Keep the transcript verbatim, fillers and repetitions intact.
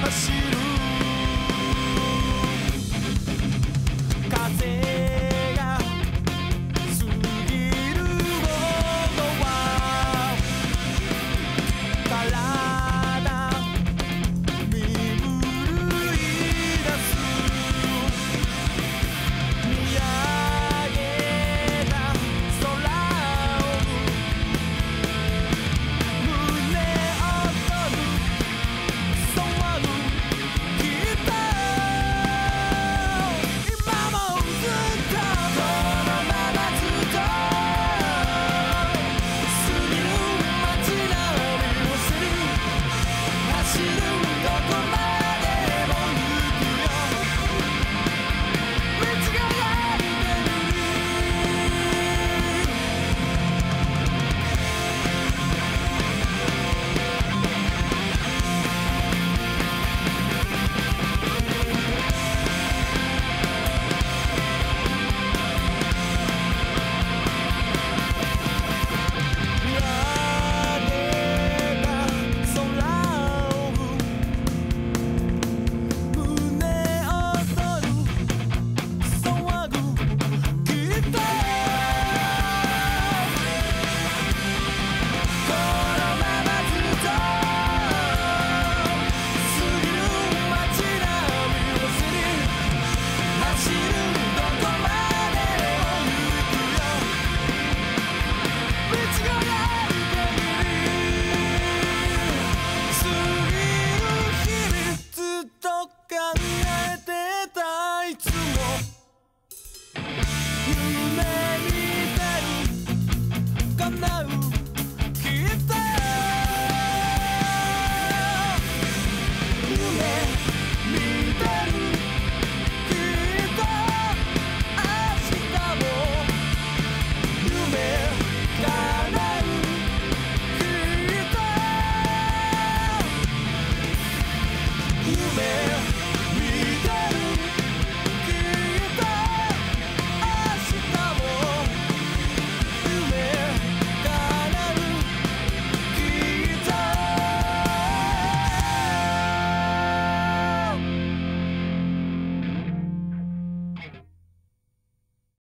走る風が過ぎるほどは体身震い出す見上げた空を胸躍る騒ぐきっと今もずっとこのままずっと過ぎる街並みをする走るどこまでも行くよ道がある見上げた空を胸躍る騒ぐきっとこのままずっと過ぎる街並みをする走るどこまでも行くよ道がある限り過ぎる日々ずっと考えてたいつも夢見てる叶うきっと夢見てるきっと明日も夢叶うきっと夢